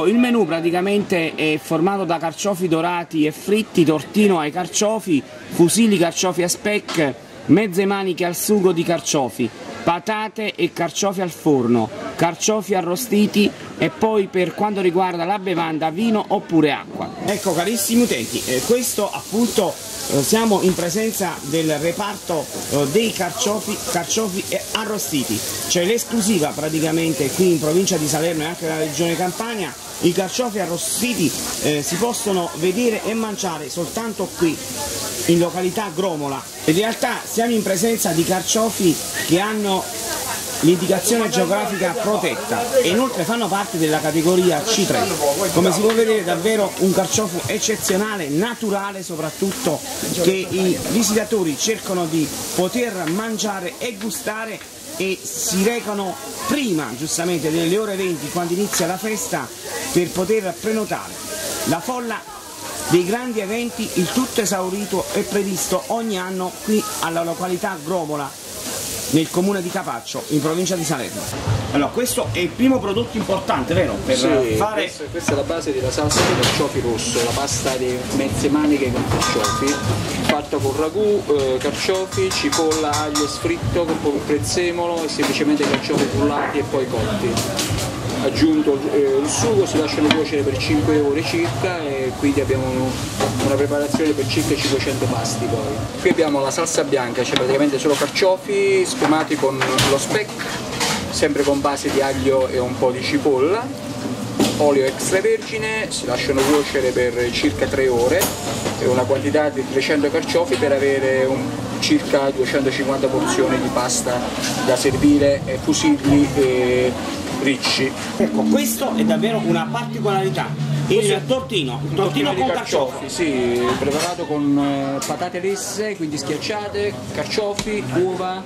Ecco, il menù praticamente è formato da carciofi dorati e fritti, tortino ai carciofi, fusilli carciofi a speck, mezze maniche al sugo di carciofi, patate e carciofi al forno, carciofi arrostiti e poi per quanto riguarda la bevanda vino oppure acqua. Ecco carissimi utenti, questo appunto siamo in presenza del reparto dei carciofi arrostiti. C'è l'esclusiva praticamente qui in provincia di Salerno e anche nella regione Campania. I carciofi arrostiti si possono vedere e mangiare soltanto qui in località Gromola. In realtà siamo in presenza di carciofi che hanno l'indicazione geografica protetta e inoltre fanno parte della categoria C3. Come si può vedere davvero un carciofo eccezionale, naturale soprattutto, che i visitatori cercano di poter mangiare e gustare e si recano prima giustamente delle ore 20 quando inizia la festa per poter prenotare. La folla dei grandi eventi, il tutto esaurito, è previsto ogni anno qui alla località Gromola, nel comune di Capaccio, in provincia di Salerno. Allora, questo è il primo prodotto importante, vero? Per fare... questa è la base della salsa di carciofi rosso, la pasta di mezze maniche con carciofi, fatta con ragù, carciofi, cipolla, aglio sfritto, con un prezzemolo e semplicemente carciofi frullati e poi cotti. Aggiunto il sugo, si lasciano cuocere per 5 ore circa e quindi abbiamo una preparazione per circa 500 pasti poi. Qui abbiamo la salsa bianca, cioè praticamente solo carciofi sfumati con lo speck, sempre con base di aglio e un po' di cipolla, olio extravergine, si lasciano cuocere per circa 3 ore e una quantità di 300 carciofi per avere circa 250 porzioni di pasta da servire, fusilli e ricci. Ecco, questo è davvero una particolarità. Il tortino con carciofi. Sì, preparato con patate lesse, quindi schiacciate, carciofi, uova,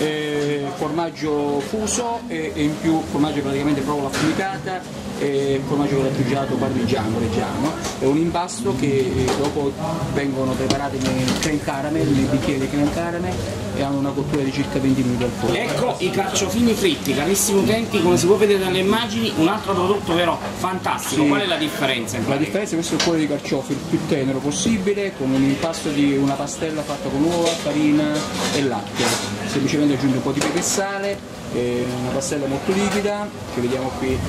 formaggio fuso e in più formaggio praticamente provola affumicata e formaggio grattugiato parmigiano reggiano. È un impasto che dopo vengono preparati nel creme caramel, nei bicchieri di creme caramel e hanno una cottura di circa 20 minuti al forno. Ecco i carciofini fritti, carissimi utenti, come si può vedere dalle immagini, un altro prodotto vero fantastico. Sì. Qual è la differenza? La differenza è che questo è il cuore di carciofi il più tenero possibile, con un impasto di una pastella fatta con uova, farina e latte. Semplicemente aggiunge un po' di pepe e sale, una pastella molto liquida, che vediamo qui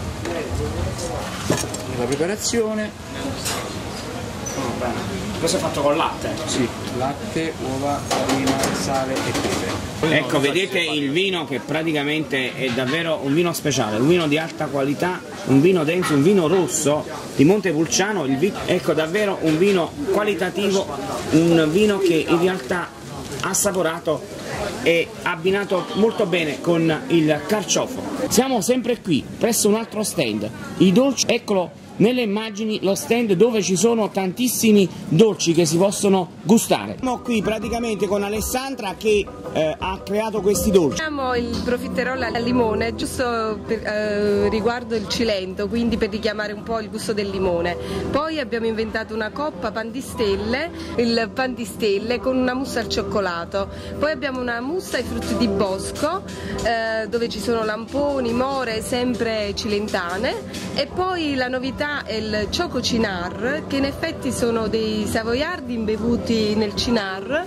nella preparazione. Questo è fatto con latte? Sì, latte, uova, farina, sale e pepe. Ecco, vedete il vino che praticamente è davvero un vino speciale, un vino di alta qualità, un vino denso, un vino rosso di Montepulciano, ecco davvero un vino qualitativo, un vino che in realtà assaporato e abbinato molto bene con il carciofo. Siamo sempre qui, presso un altro stand, i dolci, eccolo nelle immagini lo stand dove ci sono tantissimi dolci che si possono gustare. Siamo qui praticamente con Alessandra che ha creato questi dolci. Abbiamo il profiterol al limone, giusto riguardo il cilento, quindi per richiamare un po' il gusto del limone. Poi abbiamo inventato una coppa pan di stelle, il pan di stelle con una mousse al cioccolato. Poi abbiamo una mousse ai frutti di bosco dove ci sono lamponi, more, sempre cilentane. E poi la novità è il Choco Cinar, che in effetti sono dei savoiardi imbevuti nel cinar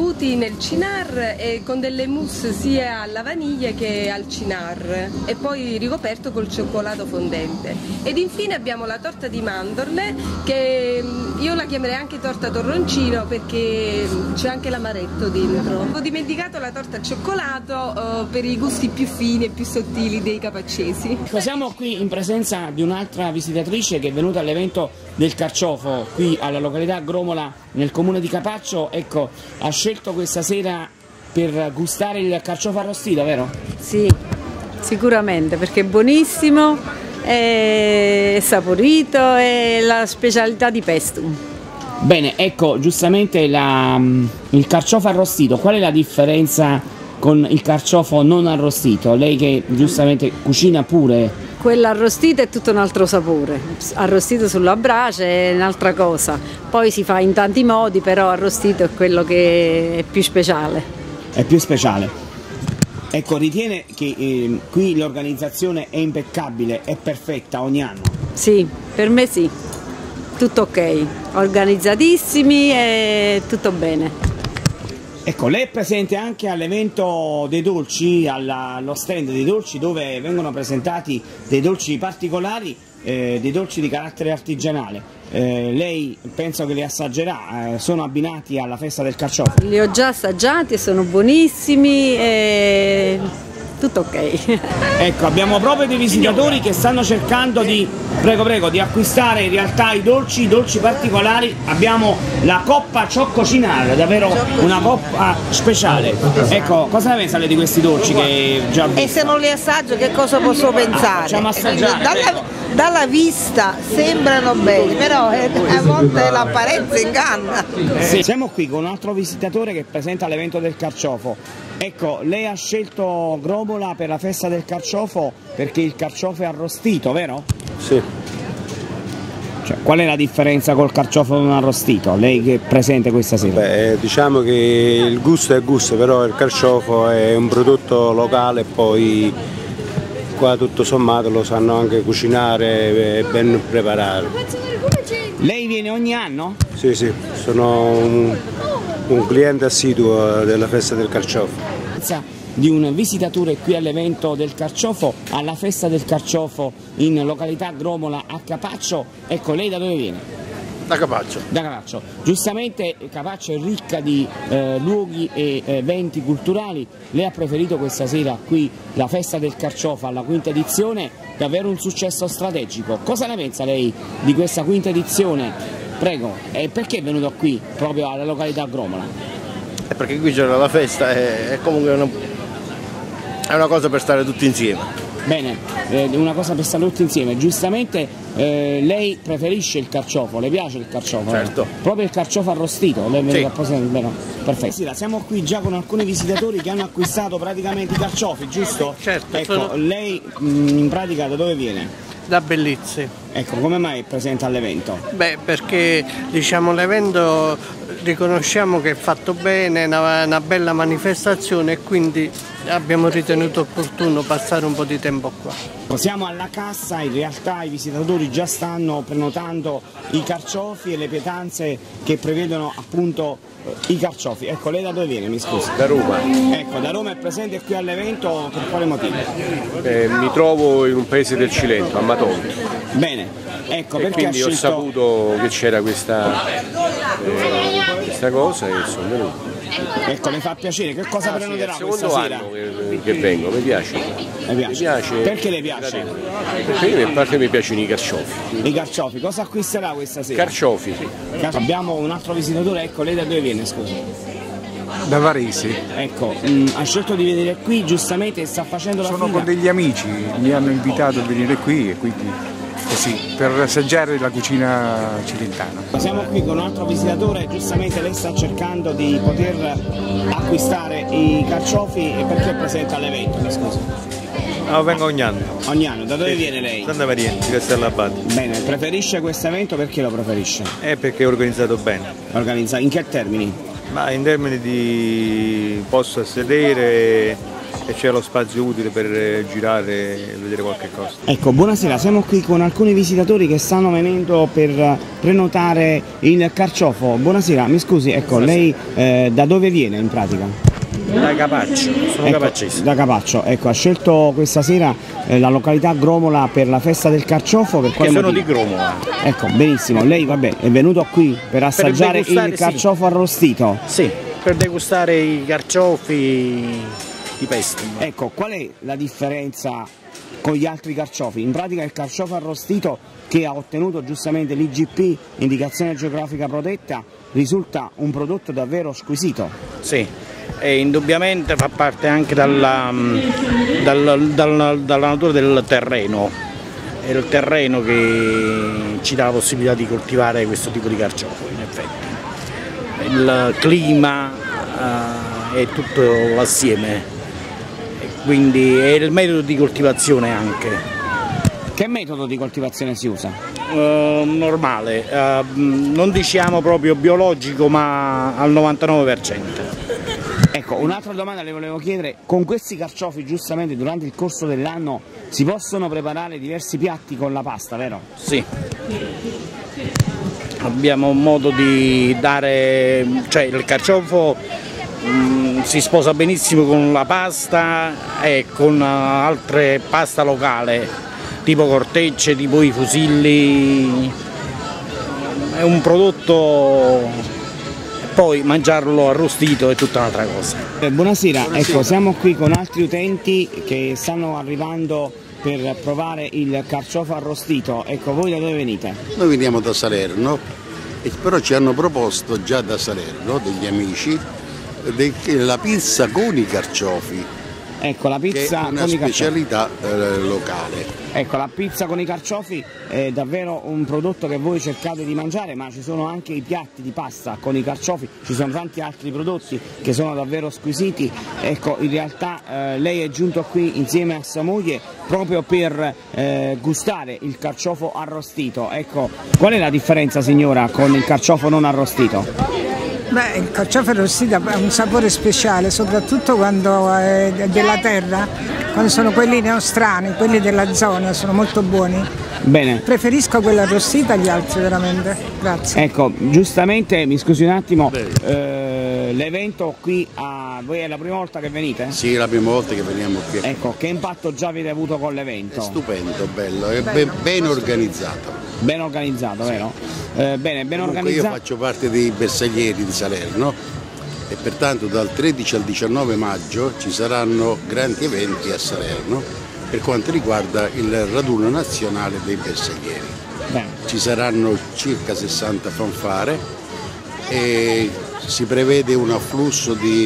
e con delle mousse sia alla vaniglia che al cinar e poi ricoperto col cioccolato fondente. Ed infine abbiamo la torta di mandorle, che io la chiamerei anche torta torroncino perché c'è anche l'amaretto dentro. Ho dimenticato la torta al cioccolato per i gusti più fini e più sottili dei capaccesi. Siamo qui in presenza di un'altra visitatrice che è venuta all'evento del carciofo qui alla località Gromola nel comune di Capaccio. Ecco, ha scelto questa sera per gustare il carciofo arrostito, vero? Sì, sicuramente, perché è buonissimo, è saporito, è la specialità di Pestum. Bene, ecco, giustamente il carciofo arrostito, qual è la differenza con il carciofo non arrostito? Lei che giustamente cucina pure. Quello arrostito è tutto un altro sapore, arrostito sulla brace è un'altra cosa, poi si fa in tanti modi, però arrostito è quello che è più speciale. È più speciale. Ecco, ritiene che qui l'organizzazione è impeccabile, è perfetta ogni anno? Sì, per me sì, tutto ok, organizzatissimi e tutto bene. Ecco, lei è presente anche all'evento dei dolci, allo stand dei dolci, dove vengono presentati dei dolci particolari, dei dolci di carattere artigianale. Lei penso che li assaggerà, sono abbinati alla festa del carciofo. Li ho già assaggiati e sono buonissimi e tutto ok. Ecco, abbiamo proprio dei visitatori che stanno cercando di, prego, di acquistare in realtà i dolci particolari. Abbiamo la coppa Cioccocinale, davvero una coppa speciale. Ecco, cosa ne pensa lei di questi dolci che già E se non li assaggio che cosa posso pensare? Facciamo assaggiare. Dalla vista sembrano belli, però a volte l'apparenza inganna. Sì. Siamo qui con un altro visitatore che presenta l'evento del carciofo. Ecco, lei ha scelto Gromola per la festa del carciofo perché il carciofo è arrostito, vero? Sì. Cioè, qual è la differenza col carciofo non arrostito? Lei che è presente questa sera? Beh, diciamo che il gusto è gusto, però il carciofo è un prodotto locale e poi qua tutto sommato lo sanno anche cucinare e ben preparare. Lei viene ogni anno? Sì, sì, sono un cliente assiduo della festa del carciofo. Di un visitatore qui all'evento del carciofo, alla festa del carciofo in località Gromola a Capaccio. Ecco, lei da dove viene? Da Capaccio. Da Capaccio. Giustamente Capaccio è ricca di luoghi e eventi culturali. Lei ha preferito questa sera qui la festa del carciofo alla quinta edizione, davvero un successo strategico. Cosa ne pensa lei di questa quinta edizione? Prego, e perché è venuto qui proprio alla località Gromola? Perché qui c'era la festa e comunque è una cosa per stare tutti insieme. Bene, una cosa per stare tutti insieme. Giustamente lei preferisce il carciofo, le piace il carciofo? Certo. Proprio il carciofo arrostito? Lei sì. Perfetto. Sì, siamo qui già con alcuni visitatori che hanno acquistato praticamente i carciofi, giusto? Certo. Ecco, lei in pratica da dove viene? Da Bellizzi. Ecco, come mai è presente all'evento? Beh, perché diciamo l'evento riconosciamo che è fatto bene, è una bella manifestazione e quindi abbiamo ritenuto opportuno passare un po' di tempo qua. Siamo alla cassa, in realtà i visitatori già stanno prenotando i carciofi e le pietanze che prevedono appunto i carciofi. Ecco, lei da dove viene, mi scusi? Da Roma. Ecco, da Roma è presente qui all'evento per quale motivo? Mi trovo in un paese del Cilento, a Matonti. Bene, ecco, E perché quindi ha ho scelto... saputo che c'era questa cosa e sono venuto. Ecco, le fa piacere, che cosa prenoterà questa sera? Che vengo, mi piace. Le piace? Perché le piace? Perché a parte mi piacciono i carciofi. I carciofi, cosa acquisterà questa sera? Carciofi. Abbiamo un altro visitatore, ecco, lei da dove viene, scusi? Da Varese. Ecco, ha scelto di venire qui, giustamente sta facendo la Sono fila. con degli amici, mi hanno invitato a venire qui e quindi così, per assaggiare la cucina cilentana. Siamo qui con un altro visitatore, giustamente lei sta cercando di poter acquistare i carciofi e perché è presente all'evento, mi scusi? No, vengo ogni anno. Ogni anno, da dove viene lei? Santa Maria, di Castellabate. Bene, preferisce questo evento, perché lo preferisce? Perché è organizzato bene. Organizzato, in che termini? Ma in termini di posto a sedere e c'è lo spazio utile per girare e vedere qualche cosa. Ecco, buonasera, siamo qui con alcuni visitatori che stanno venendo per prenotare il carciofo. Buonasera, mi scusi, ecco, lei da dove viene in pratica? Da Capaccio, sono capaccese. Da Capaccio, ecco, ha scelto questa sera la località Gromola per la festa del carciofo, per quale sono motivo? di Gromola. Ecco, benissimo, lei vabbè, è venuto qui per assaggiare il carciofo arrostito? Sì, per degustare i carciofi di Pesti. Ecco, qual è la differenza con gli altri carciofi? In pratica il carciofo arrostito, che ha ottenuto giustamente l'IGP, indicazione geografica protetta, risulta un prodotto davvero squisito. Sì, e indubbiamente fa parte anche dalla natura del terreno. È il terreno che ci dà la possibilità di coltivare questo tipo di carciofo, in effetti. Il clima è tutto l'assieme. Quindi è il metodo di coltivazione anche. Che metodo di coltivazione si usa? Normale, non diciamo proprio biologico, ma al 99%. Ecco, un'altra domanda le volevo chiedere, con questi carciofi giustamente durante il corso dell'anno si possono preparare diversi piatti con la pasta, vero? Sì. Abbiamo un modo di dare, cioè il carciofo si sposa benissimo con la pasta e con altre pasta locale, tipo cortecce, tipo i fusilli. È un prodotto, poi mangiarlo arrostito è tutta un'altra cosa. Buonasera, ecco, siamo qui con altri utenti che stanno arrivando per provare il carciofo arrostito. Ecco, voi da dove venite? Noi veniamo da Salerno, però ci hanno proposto già da Salerno degli amici la pizza con i carciofi. Ecco, la pizza che è con i carciofi. una specialità locale. Ecco, la pizza con i carciofi è davvero un prodotto che voi cercate di mangiare, ma ci sono anche i piatti di pasta con i carciofi, ci sono tanti altri prodotti che sono davvero squisiti. Ecco, in realtà lei è giunto qui insieme a sua moglie proprio per gustare il carciofo arrostito. Ecco, qual è la differenza, signora, con il carciofo non arrostito? Beh, il carciofo arrostito ha un sapore speciale, soprattutto quando è della terra, quando sono quelli nostrani, quelli della zona, sono molto buoni. Bene. Preferisco quello arrostito agli altri, veramente. Grazie. Ecco, giustamente, mi scusi un attimo, l'evento qui voi è la prima volta che venite? Sì, è la prima volta che veniamo qui. Ecco, che impatto già avete avuto con l'evento? È stupendo, bello, è ben organizzato. Ben organizzato, vero? Bene, ben organizzato. Io faccio parte dei bersaglieri di Salerno e pertanto dal 13 al 19 maggio ci saranno grandi eventi a Salerno per quanto riguarda il raduno nazionale dei bersaglieri. Bene. Ci saranno circa 60 fanfare e si prevede un afflusso di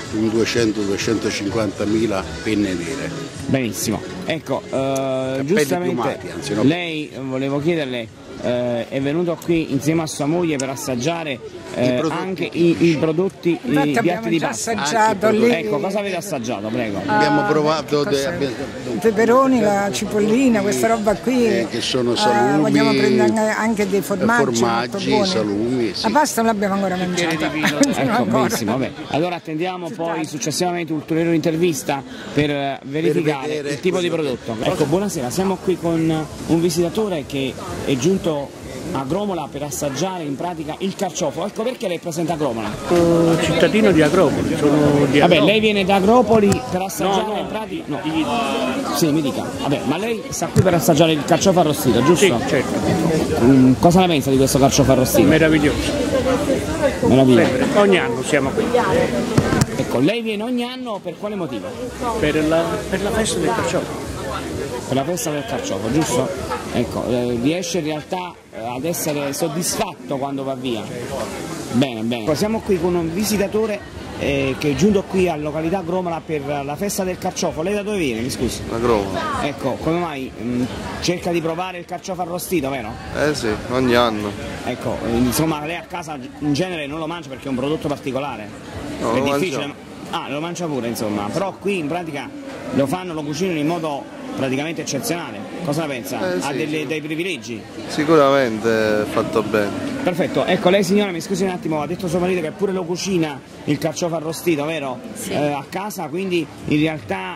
200-250 mila penne nere. Benissimo, ecco, giustamente piumati, anzi, no? Lei, volevo chiederle, è venuto qui insieme a sua moglie per assaggiare anche i prodotti, i piatti di pasta. Assaggiato lì. Ecco, cosa avete assaggiato, prego? Abbiamo provato i peperoni, la cipollina, questa roba qui. Che sono salumi. Vogliamo prendere anche dei formaggi salumi. Sì. La pasta non l'abbiamo ancora mangiata. Ecco, benissimo, vabbè. Allora attendiamo poi successivamente ulteriore intervista per verificare il tipo di prodotto. Ecco, buonasera, siamo qui con un visitatore che è giunto a Gromola per assaggiare in pratica il carciofo. Ecco, perché lei è presente a Gromola? Cittadino di Agropoli, sono di Vabbè, lei viene da Agropoli per assaggiare in pratica? No. Sì, mi dica. Vabbè, ma lei sta qui per assaggiare il carciofo arrostito, giusto? Sì, certo. Cosa ne pensa di questo carciofo arrostito? Meraviglioso. Meraviglioso. Ogni anno siamo qui. Ecco, lei viene ogni anno per quale motivo? Per la festa del carciofo. Per la festa del carciofo, giusto? Ecco, riesce in realtà ad essere soddisfatto quando va via? Bene, bene. Siamo qui con un visitatore che è giunto qui a località Gromola per la festa del carciofo. Lei da dove viene, mi scusi? Da Gromola. Ecco, come mai? Cerca di provare il carciofo arrostito, vero? Sì, ogni anno. Ecco, insomma lei a casa in genere non lo mangia perché è un prodotto particolare? No, è lo difficile. mangiamo. Ah, lo mangia pure, insomma, però qui in pratica lo cucinano in modo praticamente eccezionale. Cosa ne pensa? Sì, Ha dei privilegi? Sicuramente è fatto bene. Perfetto, ecco, lei signora mi scusi un attimo, ha detto suo marito che pure lo cucina il carciofo arrostito, vero? Sì. A casa, quindi in realtà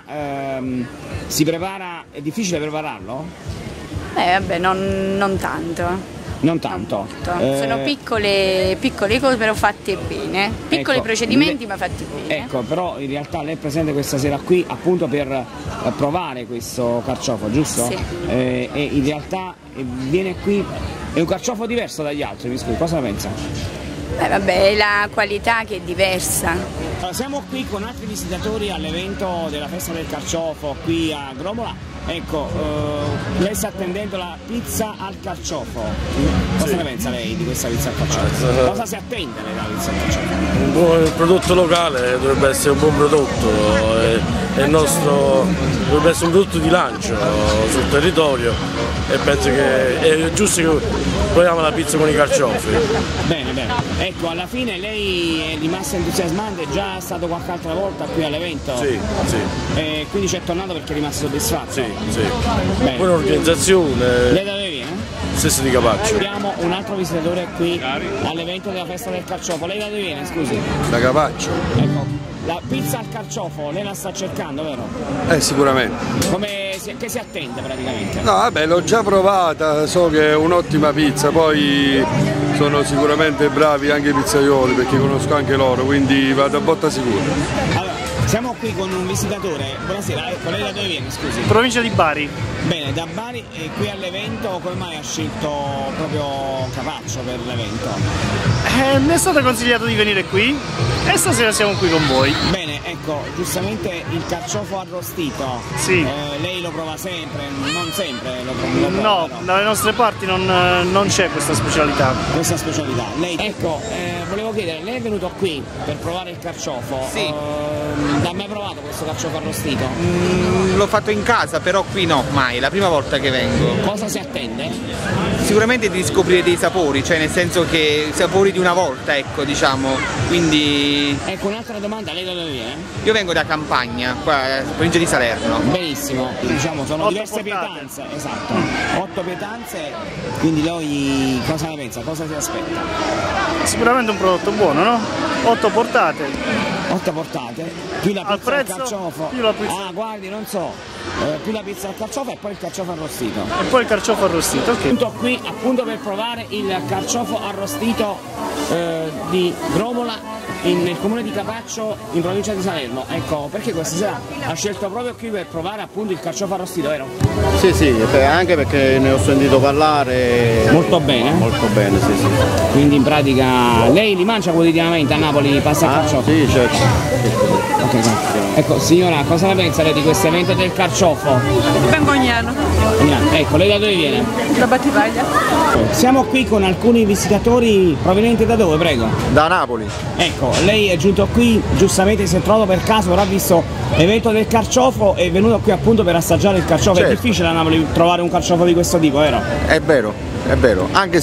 si prepara, è difficile prepararlo? Vabbè, non tanto. Non tanto. Sono piccole cose però fatte bene, piccoli ecco, procedimenti ma fatti bene. Ecco, però in realtà lei è presente questa sera qui appunto per provare questo carciofo, giusto? Sì. E in realtà viene qui, è un carciofo diverso dagli altri, mi scusi, cosa pensa? Vabbè, è la qualità che è diversa. Allora, siamo qui con altri visitatori all'evento della festa del carciofo qui a Gromola. Ecco, lei sta attendendo la pizza al carciofo. Cosa ne pensa lei di questa pizza al carciofo? Cosa si attende lei dalla pizza al carciofo? Un buon prodotto locale dovrebbe essere un buon prodotto, dovrebbe essere un prodotto di lancio sul territorio e penso che è giusto che proviamo la pizza con i carciofi. Bene, bene. Ecco, alla fine lei è rimasta entusiasmante, è già stato qualche altra volta qui all'evento? Sì, sì. E quindi c'è tornato perché è rimasto soddisfatto? Sì, sì. Bene. Buona organizzazione. Lei da dove viene? Stesso di Capaccio. Abbiamo un altro visitatore qui all'evento della festa del carciofo. Lei da dove viene, scusi? Da Capaccio. Ecco, la La pizza al carciofo, lei la sta cercando, vero? Sicuramente. Che si attende praticamente? No, vabbè, l'ho già provata, so che è un'ottima pizza, poi sono sicuramente bravi anche i pizzaioli perché conosco anche loro, quindi vado a botta sicura. Allora, siamo qui con un visitatore, buonasera, ecco, lei da dove viene, scusi? Provincia di Bari. Bene, da Bari e qui all'evento, come mai ha scelto proprio Capaccio per l'evento? Mi è stato consigliato di venire qui e stasera siamo qui con voi. Bene, ecco, giustamente il carciofo arrostito, sì. Lei lo prova sempre, non sempre lo prova? No, dalle nostre parti non c'è questa specialità. Questa specialità. Lei, ecco, volevo chiedere, lei è venuto qui per provare il carciofo? Sì. Ha mai provato questo carciofo arrostito? L'ho fatto in casa, però qui no, mai, è la prima volta che vengo. Cosa si attende? Sicuramente di scoprire dei sapori, cioè nel senso che sapori di una volta, ecco, diciamo, quindi... Ecco, un'altra domanda, lei da dove viene? Io vengo da Campagna, qua, provincia di Salerno. Benissimo, diciamo, sono diverse pietanze, esatto, 8 pietanze, quindi lei cosa ne pensa, cosa si aspetta? Sicuramente un prodotto buono, no? 8 portate. 8 portate, più la pizza al carciofo. Più la pizza. Ah, guardi, non so, più la pizza al carciofo e poi il carciofo arrostito. E poi il carciofo arrostito, ok. Sono qui appunto per provare il carciofo arrostito di Gromola nel comune di Capaccio in provincia di Salerno. Ecco, perché questa sera ha scelto proprio qui per provare appunto il carciofo arrostito, vero? Sì, sì, anche perché ne ho sentito parlare. Molto bene? Molto bene, sì, sì. Quindi in pratica lei li mangia quotidianamente a Napoli, pasta al carciofo? Sì, certo. Ok, ecco signora, cosa ne pensa lei di questo evento del carciofo? Vengo Agnano. Ecco, lei da dove viene? Da Battipaglia. Siamo qui con alcuni visitatori provenienti da dove, prego? Da Napoli. Ecco, lei è giunto qui, giustamente si è trovato per caso, però ha visto l'evento del carciofo e è venuto qui appunto per assaggiare il carciofo. Certo. È difficile a Napoli trovare un carciofo di questo tipo, vero? È vero, anche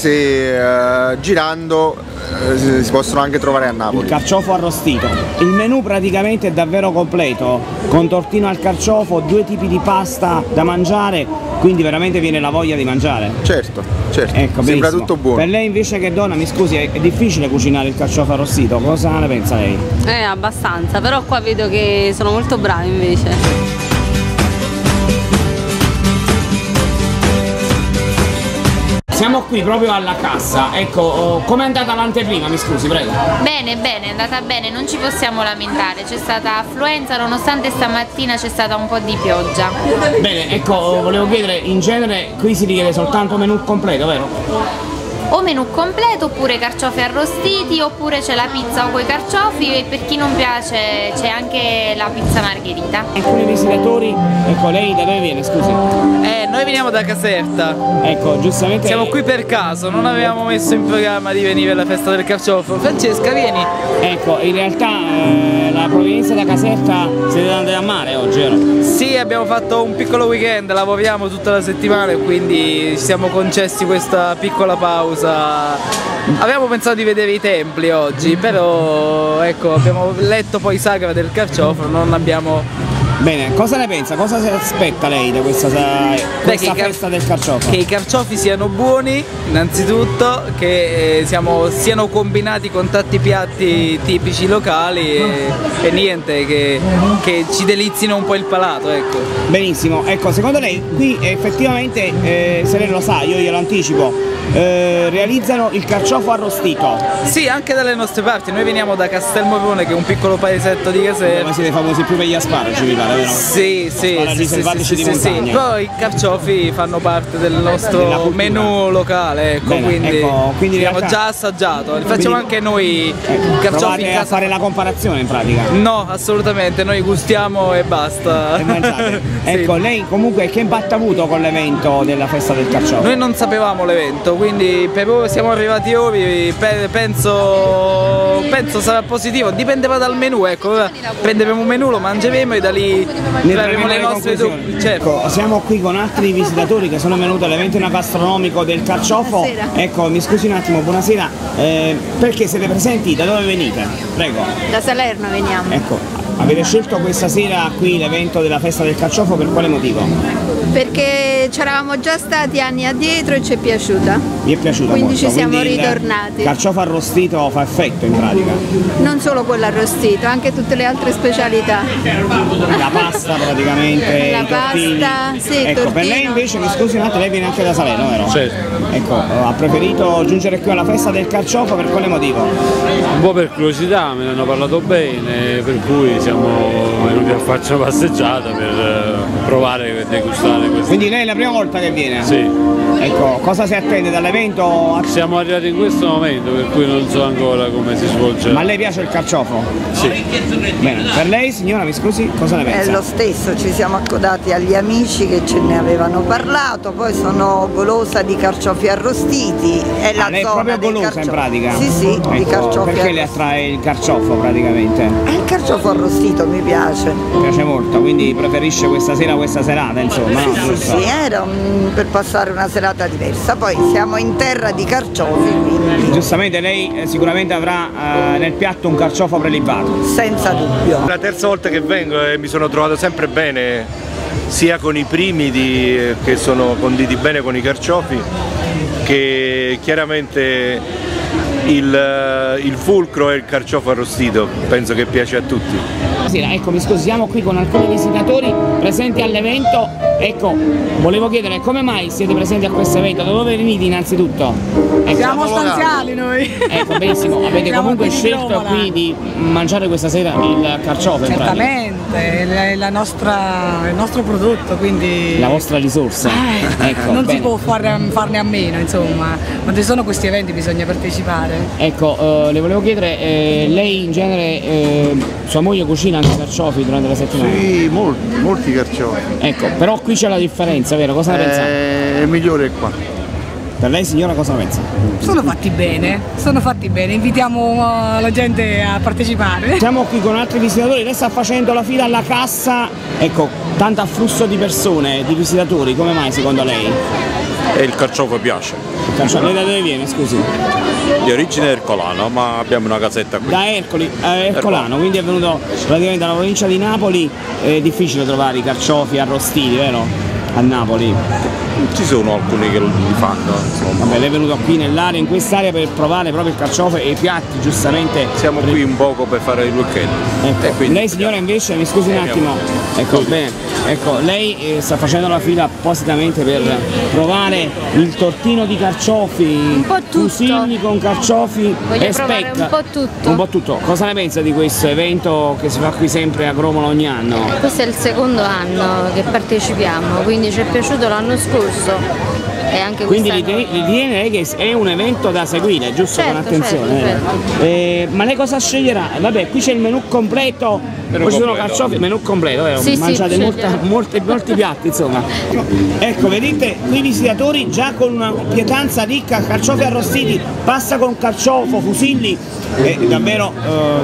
se girando si possono anche trovare a Napoli. Il carciofo arrostito. Il menù praticamente è davvero completo, con tortino al carciofo, 2 tipi di pasta da mangiare, quindi veramente viene la voglia di mangiare. Certo, ecco, sembra tutto buono. Per lei invece che donna, mi scusi, è difficile cucinare il carciofo arrostito, cosa ne pensa lei? Abbastanza, però qua vedo che sono molto bravi invece. Siamo qui proprio alla cassa, ecco, com'è andata l'anteprima, mi scusi, prego? Bene, è andata bene, non ci possiamo lamentare, c'è stata affluenza nonostante stamattina c'è stata un po' di pioggia. Bene, ecco, volevo chiedere, in genere qui si richiede soltanto menù completo, vero? O menù completo, oppure carciofi arrostiti, oppure c'è la pizza con i carciofi e per chi non piace c'è anche la pizza margherita. Alcuni visitatori, ecco, lei da dove viene, scusi? Noi veniamo da Caserta. Ecco, giustamente... Siamo qui per caso, non avevamo messo in programma di venire alla festa del carciofo. Francesca, vieni. Ecco, in realtà la provenienza da Caserta siete andati a mare oggi, vero? Sì, abbiamo fatto un piccolo weekend, lavoriamo tutta la settimana e quindi ci siamo concessi questa piccola pausa. Avevamo pensato di vedere i templi oggi, però ecco, abbiamo letto poi Sagra del carciofo, non abbiamo... Bene, cosa ne pensa? Cosa si aspetta lei da questa festa del carciofo? Che i carciofi siano buoni, innanzitutto, che siano combinati con tanti piatti tipici locali e niente, che ci delizino un po' il palato, ecco. Benissimo, ecco, secondo lei qui effettivamente, se lei lo sa, io glielo anticipo, realizzano il carciofo arrostito? Sì, anche dalle nostre parti, noi veniamo da Castelmorrone, che è un piccolo paesetto di Caserta. Ma siete famosi più per gli asparagi, mi pare, vero? Sì, però i carciofi fanno parte del nostro menù locale, ecco. Bene, quindi abbiamo già assaggiato, li facciamo anche noi carciofi in casa. A fare la comparazione in pratica? No, assolutamente, noi gustiamo e basta. E mangiate. Ecco, lei comunque che impatto ha avuto con l'evento della festa del carciofo? Noi non sapevamo l'evento, quindi per ora siamo arrivati ora, penso sarà positivo, dipende dal menù, ecco, ora prenderemo un menù, lo mangeremo e da lì trarremo le nostre dubbi. Certo. Ecco, siamo qui con altri visitatori che sono venuti all'evento gastronomico del carciofo. Buonasera. Ecco, mi scusi un attimo, buonasera, perché siete presenti? Da dove venite? Prego. Da Salerno veniamo. Ecco, avete scelto questa sera qui l'evento della festa del carciofo per quale motivo? Perché ci eravamo già stati anni addietro e ci è piaciuta. Mi è piaciuta Quindi molto. ci siamo Quindi ritornati. Il carciofo arrostito fa effetto in pratica. Non solo quello arrostito, anche tutte le altre specialità. La pasta praticamente, La i tortini. pasta, sì, Ecco, tortino. per lei invece, mi scusi un attimo, lei viene anche da Salerno, vero? Sì. Ecco, ha preferito giungere qui alla festa del carciofo per quale motivo? Un po' per curiosità, me ne hanno parlato bene, per cui siamo venuti a farci una passeggiata per provare e degustare questo. Quindi lei è la prima volta che viene? Sì. Ecco, cosa si attende dall'evento? Siamo arrivati in questo momento, per cui non so ancora come si svolge. Ma a lei piace il carciofo? Sì. Bene, per lei signora, mi scusi, cosa ne pensa? È lo stesso, ci siamo accodati agli amici che ce ne avevano parlato, poi sono golosa di carciofi arrostiti, è la lei è zona proprio dei golosa in pratica? Sì, sì, di Ecco, carciofi perché le attrae il carciofo praticamente? Il carciofo arrostito mi piace. Mi piace molto, quindi preferisce questa sera questa serata, insomma, no? Sì, Giusto? sì, era per passare una serata diversa, poi siamo in terra di carciofi, quindi Giustamente lei sicuramente avrà nel piatto un carciofo prelibato. senza dubbio. La terza volta che vengo e mi sono trovato sempre bene, sia con i primi che sono conditi bene con i carciofi, che chiaramente il fulcro è il carciofo arrostito, penso che piace a tutti. Ecco, mi scusi, siamo qui con alcuni visitatori presenti all'evento. Ecco, volevo chiedere come mai siete presenti a questo evento, da dove venite innanzitutto? Ecco, Siamo stanziali noi. Ecco, benissimo, avete Siamo comunque qui di scelto Gromola. qui di mangiare questa sera il carciofo in pratica. Certamente, è il nostro prodotto, quindi La vostra risorsa. Ecco, non bene. si può farne a meno, insomma. Quando ci sono questi eventi bisogna partecipare. Ecco, le volevo chiedere, lei in genere, sua moglie cucina anche carciofi durante la settimana? Sì, molti carciofi. Ecco, però qui c'è la differenza, vero? Cosa ne pensa? È migliore qua. Per lei signora cosa pensa? Sono fatti bene, invitiamo la gente a partecipare. Siamo qui con altri visitatori, lei sta facendo la fila alla cassa, ecco, tanto afflusso di persone, di visitatori, come mai secondo lei? E il carciofo piace. Il carciofo, lei da dove viene, scusi? Di origine ercolano, ma abbiamo una casetta qui. Da Ercolano, quindi è venuto praticamente dalla provincia di Napoli, è difficile trovare i carciofi arrostiti, vero? A Napoli. Ci sono alcuni che li fanno, insomma. Vabbè, lei è venuto qui nell'area, in quest'area per provare proprio il carciofo e i piatti, giustamente. Siamo qui un poco per fare il weekend. Ecco, quindi lei signora invece, mi scusi un attimo, ecco, bene, ecco, lei sta facendo la fila appositamente per provare il tortino di carciofi, un po' tutto. fusilli con carciofi Voglio e provare speck. un po' tutto. Un po' tutto. Cosa ne pensa di questo evento che si fa qui sempre a Gromola ogni anno? Questo è il secondo anno che partecipiamo, quindi ci è piaciuto l'anno scorso e anche Quindi quest'anno. ritiene lei che è un evento da seguire, giusto? Certo, Con attenzione. certo. Ma lei cosa sceglierà? Vabbè, qui c'è il menù completo, poi ci sono completo. carciofi, menù completo, vero? Sì, sì, Mangiate scegliamo. molti piatti, insomma. Ecco, vedete, qui i visitatori già con una pietanza ricca, carciofi arrostiti, pasta con carciofo, fusilli, è davvero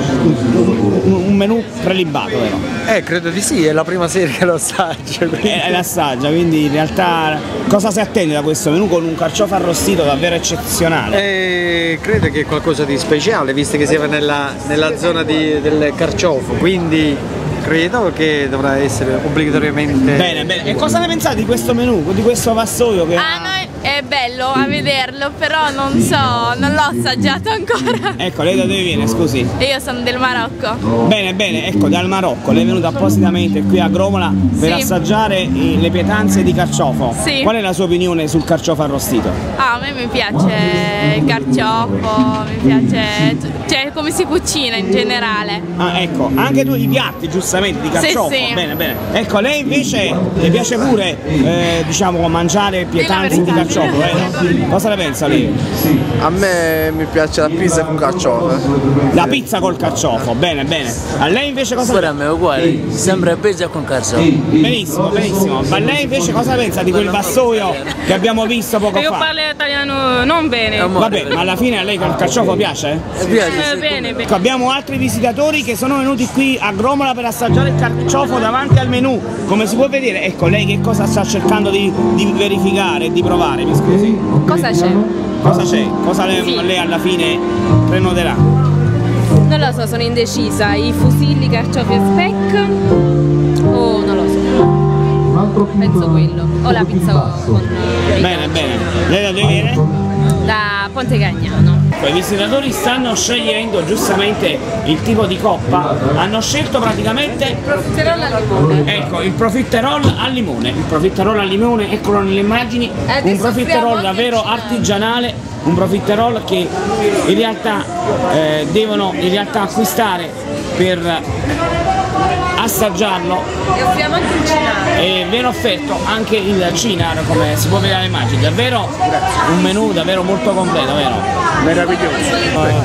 un menù prelibato, vero? Credo di sì, è la prima serie che lo assaggio. È l'assaggia, quindi in realtà cosa si attende da questo menù con un carciofo arrostito davvero eccezionale? Credo che è qualcosa di speciale, visto che siamo nella zona del carciofo, quindi credo che dovrà essere obbligatoriamente... Bene, bene. E cosa ne pensate di questo menù, di questo vassoio che È bello a vederlo, però non so, non l'ho assaggiato ancora. Ecco, lei da dove viene, scusi? Io sono del Marocco. Bene, bene, ecco, dal Marocco, lei è venuta appositamente qui a Gromola per Sì. assaggiare le pietanze di carciofo. Sì. Qual è la sua opinione sul carciofo arrostito? A me mi piace il carciofo, mi piace cioè come si cucina in generale. Ah, ecco, anche tu i piatti giustamente di carciofo. Sì. Bene, bene. Ecco, lei invece le piace pure diciamo mangiare pietanze di carciofo, Cosa ne pensa lei? A me mi piace la pizza con carciofo. La pizza col carciofo, bene, bene. A lei invece cosa Per me è uguale, sempre pizza con carciofo. Benissimo, benissimo. Ma lei invece cosa ne pensa di quel vassoio che abbiamo visto poco Io fa? parlo italiano non bene. Vabbè, ma alla fine a lei il carciofo piace? Bene, bene. Ecco, abbiamo altri visitatori che sono venuti qui a Gromola per assaggiare il carciofo davanti al menù. Come si può vedere, ecco, lei che cosa sta cercando di verificare, di provare, mi scusi? Cosa c'è? Cosa c'è? Cosa lei alla fine prenoterà? Non lo so, sono indecisa. I fusilli, carciofi e speck? Oh, non lo so. penso quello, o la pizza con Bene, bene. Lei da dove viene? da Ponte Cagnano. I visitatori stanno scegliendo giustamente il tipo di coppa, hanno scelto praticamente Profiterol al limone. ecco il profiterol al limone, il profiterol al limone, eccolo nelle immagini, un profiterol davvero artigianale, un profiterol che in realtà devono acquistare per assaggiarlo E offriamo anche il cinare. e viene offerto anche il cinar, come si può vedere dalle immagini, davvero un menù davvero molto completo, vero? Meraviglioso.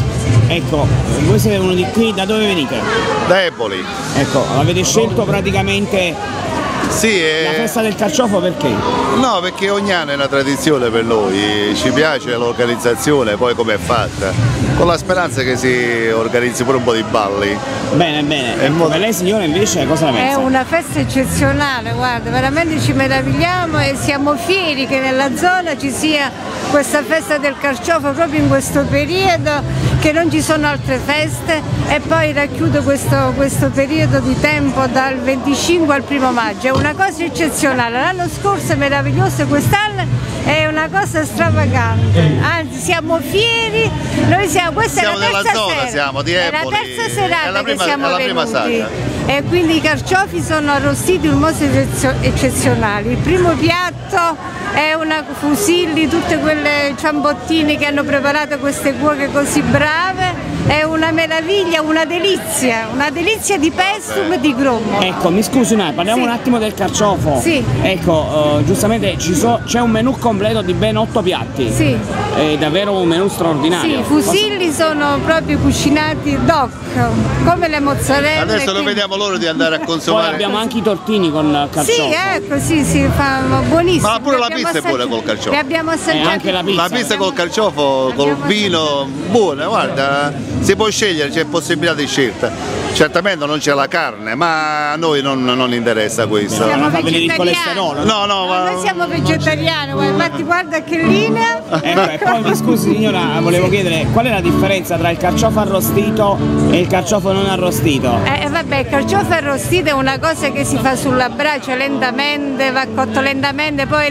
Ecco, voi siete venuti qui, da dove venite? Da Eboli. Ecco, avete scelto praticamente Sì, la festa del carciofo perché? no, perché ogni anno è una tradizione per noi, ci piace l'organizzazione, poi come è fatta, con la speranza che si organizzi pure un po' di balli. Bene, bene. Per lei signora invece cosa ne È pensa? una festa eccezionale, guarda, veramente ci meravigliamo e siamo fieri che nella zona ci sia questa festa del carciofo proprio in questo periodo, che non ci sono altre feste, e poi racchiudo questo periodo di tempo dal 25 al 1° maggio. È una cosa eccezionale, l'anno scorso è meraviglioso, quest'anno è una cosa stravagante, anzi siamo fieri, noi questa Siamo è la nella terza zona, sera, siamo di è la Eboli, terza è serata la prima- che siamo è la prima venuti. sagra. E quindi i carciofi sono arrostiti in modi eccezionali. Il primo piatto è una fusilli, tutte quelle ciambottine che hanno preparato queste cuoche così brave, è una meraviglia, una delizia di pestum e di grummo. Ecco, mi scusi parliamo Sì. un attimo del carciofo. Sì. Ecco, giustamente c'è un menù completo di ben 8 piatti. Sì. È davvero un menù straordinario. Sì, i fusilli sono proprio cucinati doc, come le mozzarelle. Adesso lo quindi- vediamo loro di andare a Poi consumare. abbiamo anche i tortini con carciofo. Sì, ecco, sì, fa buonissimo. Ma pure la Li abbiamo pizza è buona assaggiati- col carciofo. Li abbiamo assaggiati. anche la pizza. La pizza col carciofo, col vino, buona, guarda, si può scegliere, c'è possibilità di scelta. Certamente non c'è la carne, ma a noi non interessa questo. Siamo Fa venire il vegetariani. colesterolo. No, Noi siamo vegetariani, infatti guarda che linea. Ecco, e poi mi scusi signora, volevo chiedere qual è la differenza tra il carciofo arrostito e il carciofo non arrostito? Vabbè, il carciofo arrostito è una cosa che si fa sulla brace lentamente, va cotto lentamente, poi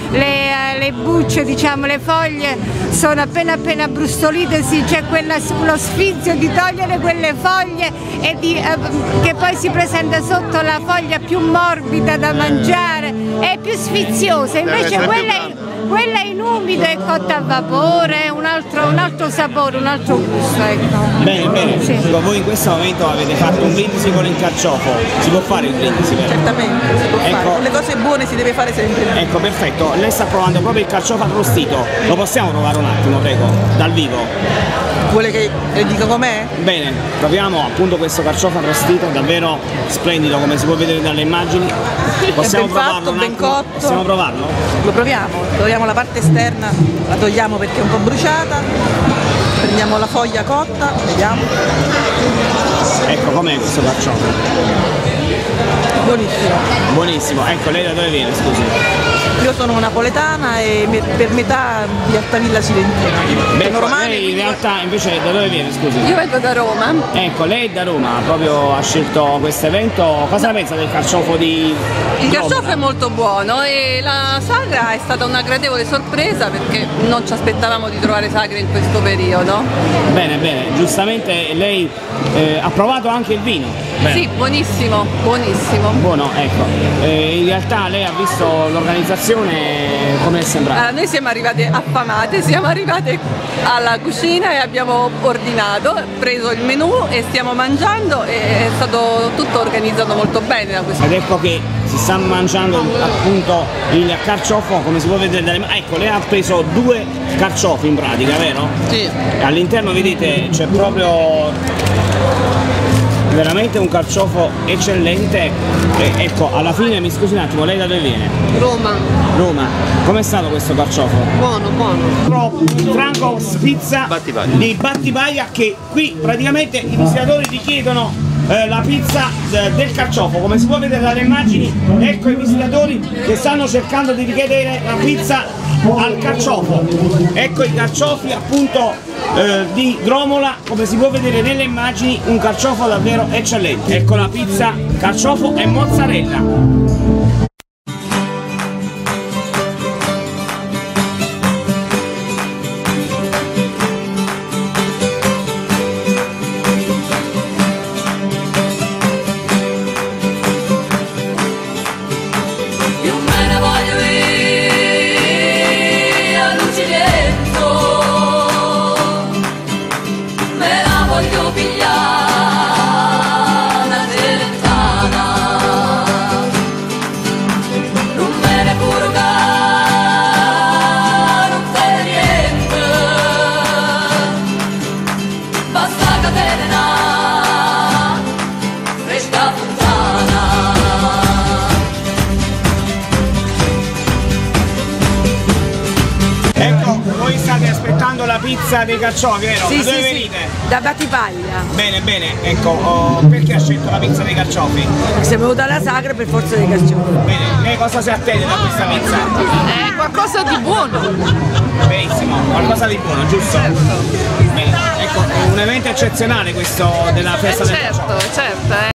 le bucce, diciamo, le foglie sono appena brustolite, c'è lo sfizio di togliere quelle foglie e che poi si presenta sotto la foglia più morbida da mangiare, è più sfiziosa, invece quella in umido è cotta a vapore, un altro sapore, un altro gusto, ecco. Bene, Sì. Dico, voi in questo momento avete fatto un brindisi con il carciofo, si può fare il brindisi vero? Certamente, si può Ecco. fare. Con le cose buone si deve fare sempre. Ecco, perfetto, lei sta provando proprio il carciofo arrostito, lo possiamo provare un attimo, prego, dal vivo? Vuole che le dica com'è? Bene, proviamo appunto questo carciofo arrostito, davvero splendido come si può vedere dalle immagini. Possiamo ben provarlo fatto, un ben attimo? cotto. Possiamo provarlo? Lo proviamo la parte esterna, la togliamo perché è un po' bruciata, prendiamo la foglia cotta, vediamo. Ecco com'è questo carciofo. Buonissimo. Buonissimo, ecco lei da dove viene, scusi? Io sono napoletana e per metà di Altavilla Silentina. Beh, Sono romana, lei in realtà invece da dove viene, scusi? Io vengo da Roma. Ecco, lei è da Roma, proprio ha scelto questo evento. Cosa ne pensa del carciofo di Il Roma? carciofo è molto buono e la sagra è stata una gradevole sorpresa perché non ci aspettavamo di trovare sagre in questo periodo. Bene, giustamente lei ha provato anche il vino. Bene. Sì, buonissimo, buonissimo. Buono, ecco. In realtà lei ha visto l'organizzazione, come è sembrato? Allora, noi siamo arrivate affamate, siamo arrivate alla cucina e abbiamo ordinato, preso il menù e stiamo mangiando e è stato tutto organizzato molto bene da questo. Ed ecco che si sta mangiando appunto il carciofo, come si può vedere dalle mani. Ecco, lei ha preso 2 carciofi in pratica, vero? Sì. All'interno vedete c'è proprio veramente un carciofo eccellente. Ecco, alla fine mi scusi un attimo, lei da dove viene? Roma. Roma. Com'è stato questo carciofo? Buono. Franco Pizza di Battipaglia, che qui praticamente i visitatori ti chiedono la pizza del carciofo, come si può vedere dalle immagini. Ecco i visitatori che stanno cercando di richiedere la pizza al carciofo. Ecco i carciofi appunto di Gromola, come si può vedere nelle immagini, un carciofo davvero eccellente. Ecco la pizza carciofo e mozzarella. voi state aspettando la pizza dei carciofi, vero? Sì, da dove sì, venite? sì, da Battipaglia. Bene, bene, ecco, perché ha scelto la pizza dei carciofi? Siamo venuti alla sagra per forza dei carciofi. Bene, lei cosa si attende da questa pizza? Qualcosa di buono. Benissimo, qualcosa di buono, giusto? Bene, ecco, è un evento eccezionale questo della festa del carciofo. Certo, certo.